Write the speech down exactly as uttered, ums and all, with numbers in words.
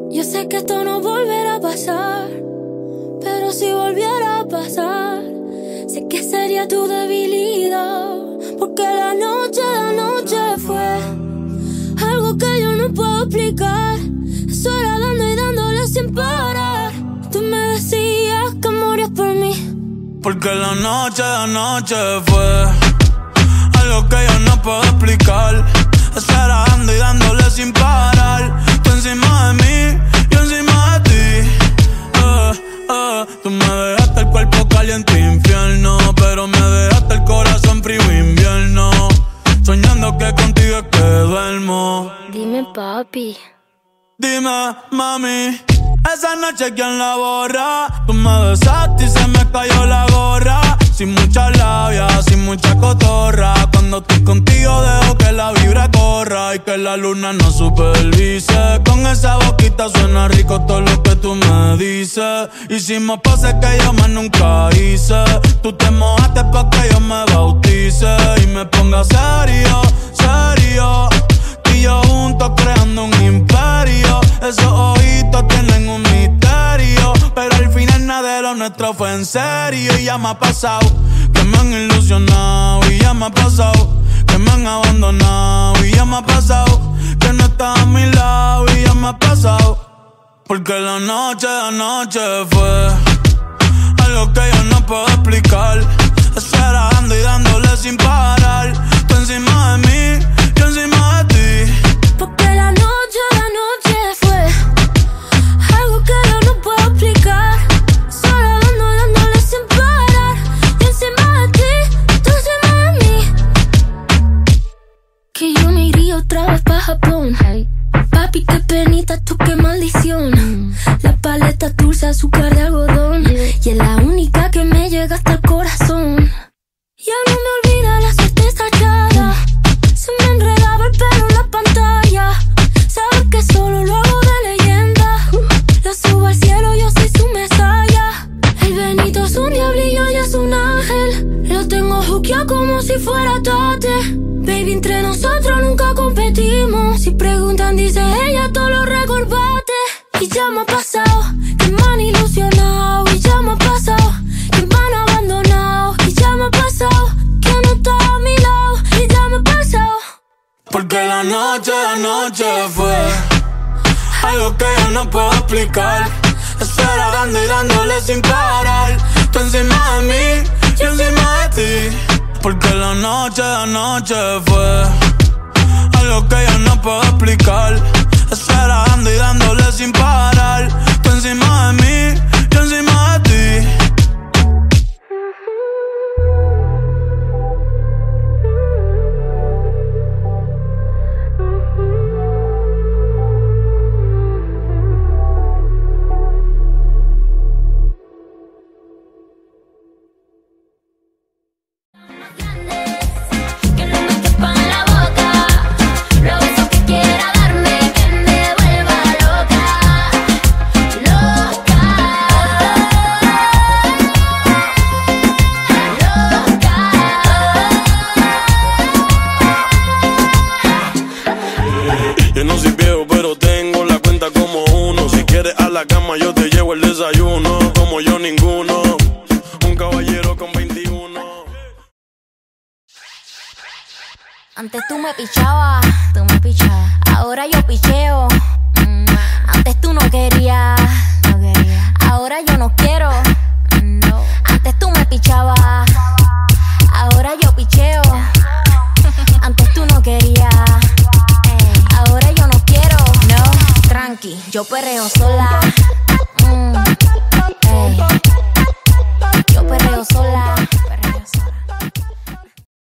Yo sé que esto no volverá a pasar, pero si volviera a pasar, sé que sería tu debilidad. Porque la noche, la noche fue algo que yo no puedo explicar. Eso era dando y dándole sin parar. Tú me decías que morías por mí. Porque la noche, la noche fue algo que yo no puedo explicar. Eso era dando y dándole sin parar. Tú encima de mí, yo encima de ti. eh, eh. Tú me dejaste el cuerpo caliente infierno, pero me dejaste el corazón frío invierno. Soñando que contigo es que duermo. Dime, papi. Dime, mami, esa noche ¿quién la borra? Tú me besaste y se me cayó la gorra. Sin mucha labia, sin mucha cotorra. Cuando estoy contigo dejo que la vibra corra y que la luna no supervise. Con esa boquita suena rico todo lo que tú me dices. Hicimos poses que yo más nunca hice. Tú te mojaste pa' que yo me bautice y me ponga serio, serio. Y yo juntos creando un imperio. Esos ojitos tienen un misterio, pero al final nada de lo nuestro fue en serio. Y ya me ha pasado que me han ilusionado. Y ya me ha pasado que me han abandonado. Y ya me ha pasado que no estás a mi lado. Y ya me ha pasado porque la noche, la noche fue algo que yo no puedo explicar. Eso era dando y dándole sin parar. Tú encima de mí, yo encima de ti. Porque la noche, la noche fue algo que yo no puedo explicar. Solo dando, dándole sin parar. Yo encima de ti, tú encima de mí. Que yo me iría otra vez pa' Japón. Papi, qué penita, tú qué maldición. La paleta dulce, azúcar de algodón. Y es la única que me llega hasta el corazón. Ya no me olvida la suerte estallada. Se me enredaba el pelo en la pantalla. Sabes que solo lo hago de leyenda. Lo subo al cielo, yo soy su mesaya. El Benito es un diablillo y es un ángel. Lo tengo juqueado como si fuera Tate. Baby, entre nosotros nunca competimos. Si preguntan, dice ella, todo lo recordate. Y ya me ha pasado que me han ilusionado. Y ya me ha pasado que me han abandonado. Y ya me ha pasado que no está a mi lado. Y ya me ha pasado porque la noche, la noche fue algo que yo no puedo explicar. Eso era dando y dándole sin parar. Tú encima de mí, yo encima de ti. Porque la noche, la noche fue algo que yo no puedo explicar. Eso era dando y dándole sin parar. Tú encima de mí, yo encima de ti. Yo no soy viejo, pero tengo la cuenta como uno. Si quieres a la cama, yo te llevo el desayuno. Como yo, ninguno. Un caballero con veintiuno. Antes tú me pichabas, tú me pichabas. Ahora yo picheo. Mm. Antes tú no querías, no quería. Ahora yo no quiero. No. Antes tú me pichabas. Ahora yo picheo. Antes tú no querías. Ahora yo no quiero, no, tranqui, yo perreo sola.